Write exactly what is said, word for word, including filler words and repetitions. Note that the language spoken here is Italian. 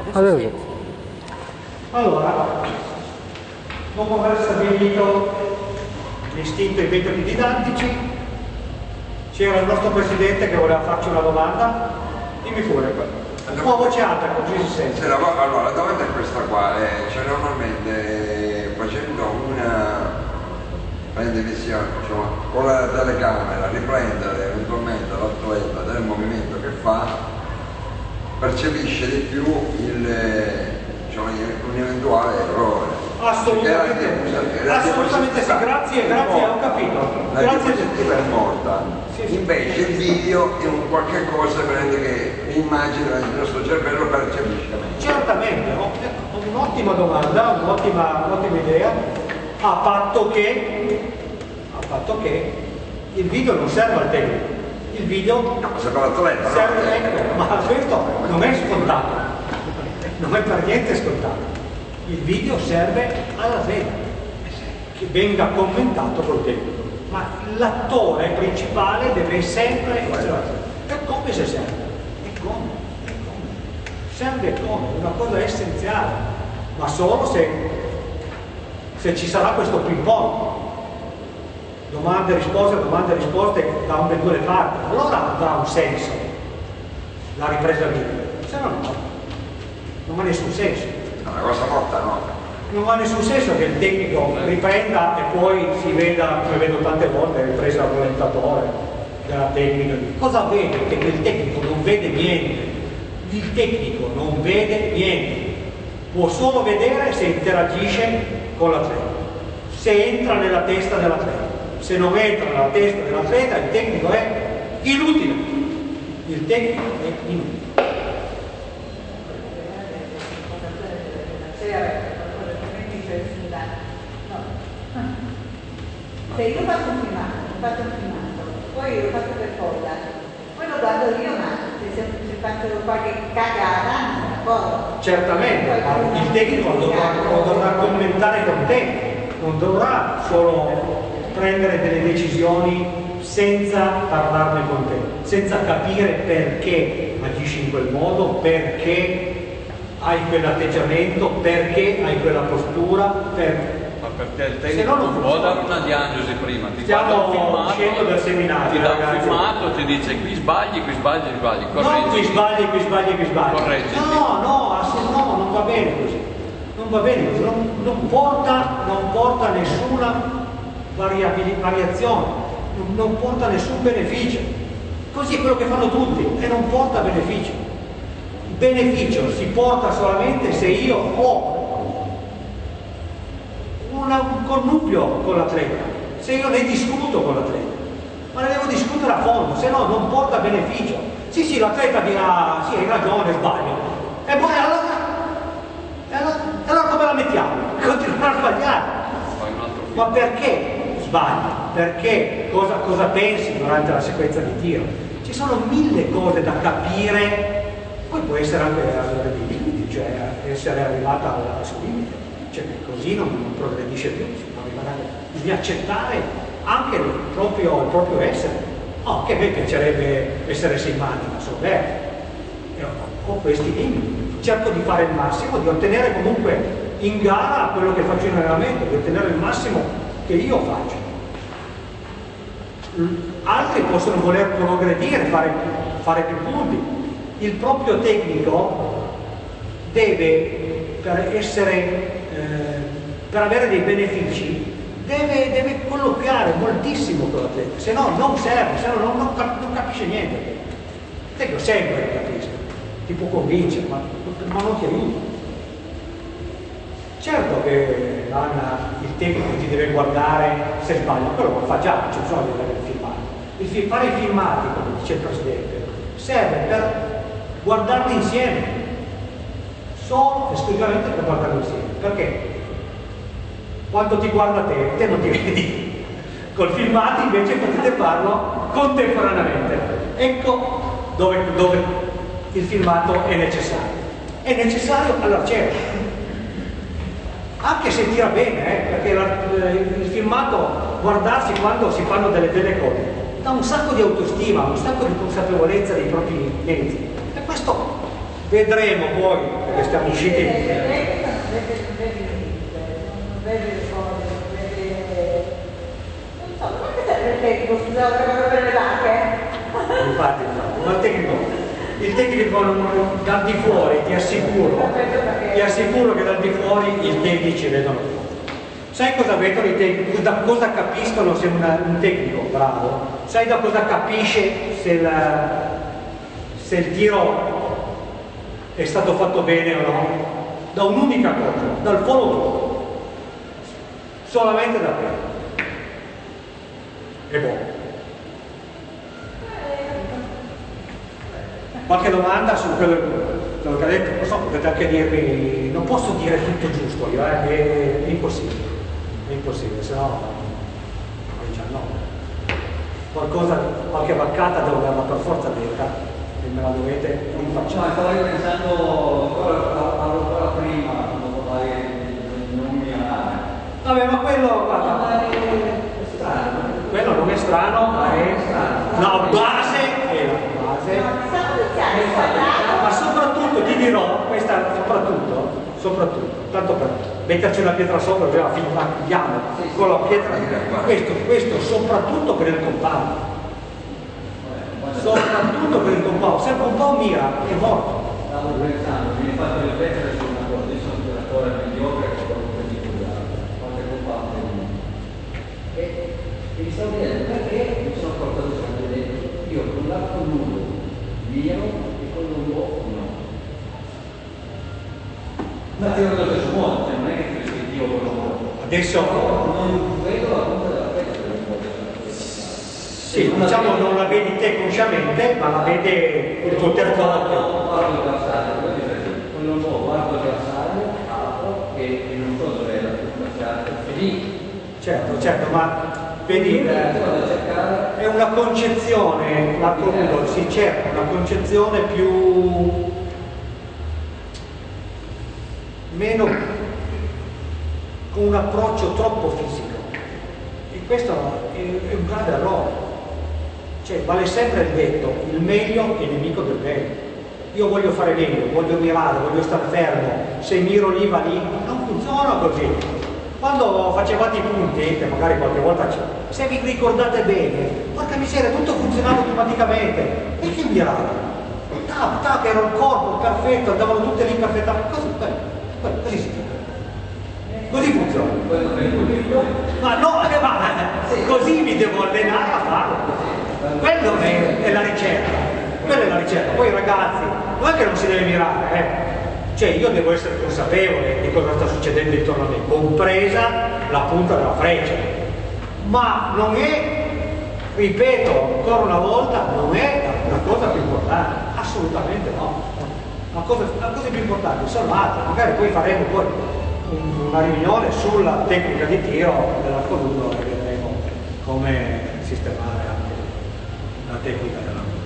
Adesso sì. Allora, dopo aver stabilito l'istinto e i metodi didattici, c'era il nostro presidente che voleva farci una domanda. Dimmi pure, un po' a voce alta così si sente. Allora, la domanda è questa qua, eh, cioè normalmente facendo una televisione, diciamo, con la telecamera riprendere eventualmente l'atleta del movimento che fa, percepisce di più il, diciamo, un eventuale errore. Assolutamente, assolutamente sì, grazie, grazie, ho capito. La Grazie diapositiva è morta, sì, sì. Invece il video è un qualche cosa che l'immagine del nostro cervello percepisce meglio. Certamente, un'ottima domanda, un'ottima un'ottima idea, a patto che, a patto che il video non serve al tecnico, il video no, serve all'atleta, serve, no? ecco, ma questo non è scontato, non è per niente scontato. Il video serve all'atleta, che venga commentato col tecnico, ma l'attore principale deve sempre essere l'atleta. E come se serve? E come? E come? Serve come? Una cosa essenziale, ma solo se, se ci sarà questo ping pong. Domande e risposte, domande e risposte da ambedue le parti. Allora avrà un senso la ripresa video, se no no, non ha nessun senso. Una cosa morta no. Non ha nessun senso che il tecnico riprenda e poi si veda, come vedo tante volte, ripresa dal commentatore della tecnica. Cosa vede? Che il tecnico non vede niente. Il tecnico non vede niente. Può solo vedere se interagisce con l'atleta, se entra nella testa dell'atleta. Se non entra nella testa dell'atleta, il tecnico è inutile. Il tecnico è inutile. Se io faccio un filmato, faccio un filmato, poi lo faccio per cosa, poi lo guardo io, ma se, se faccio qualche cagata, non me la accorgo. Certamente, ma il tecnico lo dovrà, lo dovrà commentare con te, non dovrà solo prendere delle decisioni senza parlarne con te, senza capire perché agisci in quel modo, perché hai quell'atteggiamento, perché hai quella postura, per... Ma perché il tecnico non, non può dare una diagnosi prima, ti stiamo uscendo dal seminario, ti dà un filmato, ti dice qui sbagli, qui sbagli, qui sbagli, correggi. No, qui sbagli, qui sbagli, qui sbagli. Correggi. No, no, no, non va bene così. Non va bene così, non, non, porta, non porta nessuna variazione, non, non porta nessun beneficio. Così è quello che fanno tutti e non porta beneficio. Il beneficio si porta solamente se io ho una, un connubio con l'atleta, se io ne discuto con l'atleta, ma ne devo discutere a fondo, se no non porta beneficio. Sì, sì, l'atleta dirà, sì, hai ragione, sbaglio. E poi allora, e allora, e allora come la mettiamo? Continuerà a sbagliare. Ma perché sbagli? Perché? Cosa, cosa pensi durante la sequenza di tiro? Ci sono mille cose da capire, poi può essere anche avere dei limiti, cioè essere arrivata al suo limite. Cioè, così non, non progredisce più, bisogna accettare anche il proprio, il proprio essere. Oh, che a me piacerebbe essere seimante, ma sono verde. E ho, ho questi limiti, cerco di fare il massimo, di ottenere comunque in gara quello che faccio in allenamento, di ottenere il massimo che io faccio. Altri possono voler progredire, fare, fare più punti. Il proprio tecnico deve, per essere per avere dei benefici deve, deve collocare moltissimo con l'atleta, se no non serve, se no non, non, cap non capisce niente. Il tecnico sempre che capisca, ti può convincere, ma, ma non ti aiuta. Certo che Anna, il tecnico ti deve guardare se sbaglia, quello lo fa già, non c'è bisogno di avere il filmato. Il film, fare i filmati, come dice il Presidente, serve per guardarli insieme, solo esclusivamente per guardarli insieme. Perché? Quando ti guarda te, te non ti vedi. Col filmato invece potete farlo contemporaneamente. Ecco dove, dove il filmato è necessario. È necessario alla certa. Anche se tira bene, eh, perché la, il filmato, guardarsi quando si fanno delle belle cose, dà un sacco di autostima, un sacco di consapevolezza dei propri mezzi. E questo vedremo poi, perché stiamo usciti. Non vede le cose, non vede... Non so, ma che serve il tecnico? Scusate, per le vacche? Infatti, ma il tecnico, il tecnico non, dal di fuori, ti assicuro, ti assicuro che dal di fuori i tecnici vedono tutto. Sai cosa vedono i tecnici? Da cosa capiscono se una, un tecnico bravo? Sai da cosa capisce se, la, se il tiro è stato fatto bene o no? Da un'unica cosa, dal follow-through. Solamente da quello. E boh. Qualche domanda su quello, quello che ha detto? Non so, potete anche dirmi, non posso dire tutto giusto io, eh? è, è impossibile, è impossibile, se no diciannove. Qualcosa, qualche vaccata devo darla per forza detta e me la dovete rifacciare. No, stavo ripensando ancora prima, quando parlavi di non milionari. Vabbè, ma quello, guarda, quello non è strano, ma è la base, è la base. Ma soprattutto ti dirò, questa soprattutto, soprattutto, tanto per metterci una pietra sopra, già andiamo con la pietra, questo, questo soprattutto per il compound, soprattutto per il compound, se il compound mira è morto. Stavo pensando, mi hai fatto riflettere su una cosa, io sono un giocatore mediocre con qualcosa di cura, qualche compound e, e mi stavo chiedendo perché mi sono portato sempre dentro, io con l'arco nudo miro e con l'uomo no. Ma tiro nello stesso modo, cioè non è che ti rispettivo con l'uomo. Adesso non vedo la punta della freccia dell'uomo. sì, diciamo non la vedi te consciamente, ma la vede il tuo terzo occhio. Non parlo di l'avversario, con l'uomo guardo l'avversario, apro e non so dove è la punta, è lì. Certo, certo, ma vedi, eh, è una concezione, l'arco nudo si cerca una concezione più meno con un approccio troppo fisico e questo è, è un grande errore, cioè vale sempre il detto, il meglio è nemico del bene. Io voglio fare meglio, voglio mirare, voglio stare fermo, se miro lì va lì, non funziona così. Quando facevate i punti, che magari qualche volta c'è, se vi ricordate bene, porca miseria, tutto funzionava automaticamente. E che mirava? Tac, tac, era un corpo perfetto, andavano tutte lì perfettamente. Così, così, così si fa. Così funziona. Ma no, eh, ma così mi devo allenare a farlo. Quello è, è la ricerca. Quella è la ricerca. Poi ragazzi, non è che non si deve mirare, eh. Cioè io devo essere consapevole di cosa sta succedendo intorno a me, compresa la punta della freccia. Ma non è, ripeto ancora una volta, non è la cosa più importante, assolutamente no. La cosa, la cosa più importante sono altre, magari poi faremo poi una riunione sulla tecnica di tiro dell'arco nudo e vedremo come sistemare anche la tecnica della